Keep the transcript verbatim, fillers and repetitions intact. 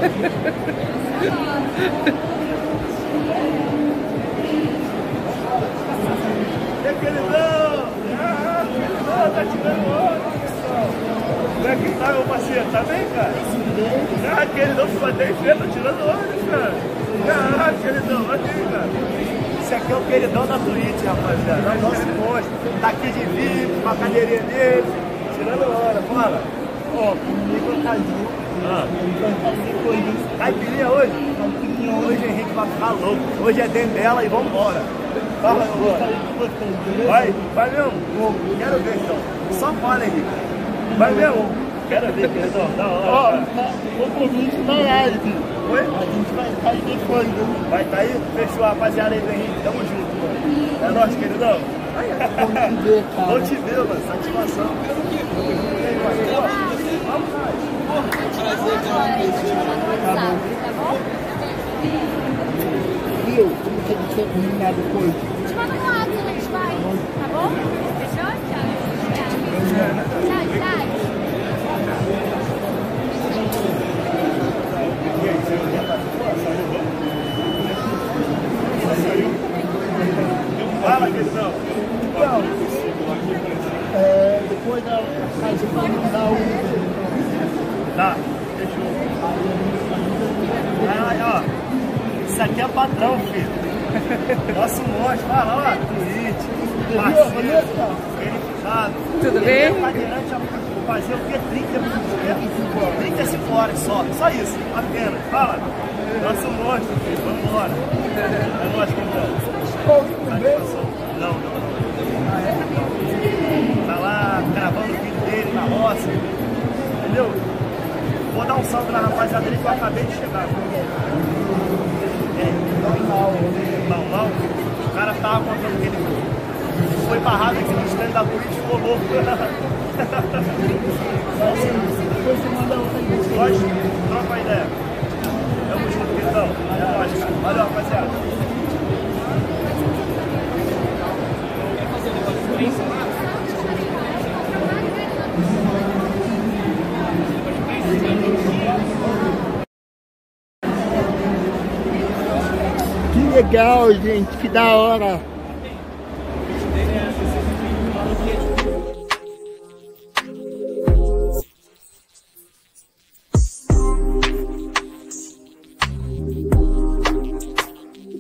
queridão! Ah, queridão, tá tirando onda, pessoal! Como é que tá, meu parceiro? Tá bem, cara? Ah, queridão, ficou até feio, tá tirando onda, cara! Ah, queridão, olha aí, cara! Esse aqui é o queridão da Twitch, rapaziada. É o nosso posto. Tá aqui de vídeo, com a cadeirinha dele, tirando onda, fala! Ó, comigo é Caju. Ah. Caipirinha hoje? Caipirinha hoje, Henrique vai ficar louco. Hoje é dentro dela e vambora. Fala, vai, vai mesmo? Quero ver então. Só fala, Henrique. Vai mesmo? Quero ver, queridão. Da hora. Ó, o convite na live. Oi? A gente vai estar aí depois, viu? Vai estar aí? Fechou, rapaziada aí do Henrique. Tamo junto, mano. É nóis, queridão. Vou te ver, cara. Vou te ver, mano. Satisfação. Vamos, prazer, cara. Tá bom? Viu? Como que a gente vai terminar depois? Te manda um lado, a gente vai. Tá bom? Fechou? Tchau. Tchau. Tchau, tchau. Fala, questão. Então, é, depois da casa para mandar o... Tá, fechou. Aí, ó. Isso aqui é patrão, filho. Nosso monstro, vai lá, ó. Twitch, parceiro, verificado. Tudo bem? O cadeirante a fazer o quê? trinta e cinco horas só. Só isso, apenas. Fala. Nosso monstro, filho. Vamos embora. É nóis, querido. Não, não, não. Tá lá gravando o vídeo dele na roça. Entendeu? Vou dar um salve na rapaziada dele que eu acabei de chegar. É, mal, mal, mal. O cara tava contando que ele foi barrado aqui no stand da Twitch e ficou louco. Depois você manda outra vez. Lógico, troca a ideia. Tamo junto, queridão. É nóis, cara. Valeu, rapaziada. Que legal, gente, que da hora.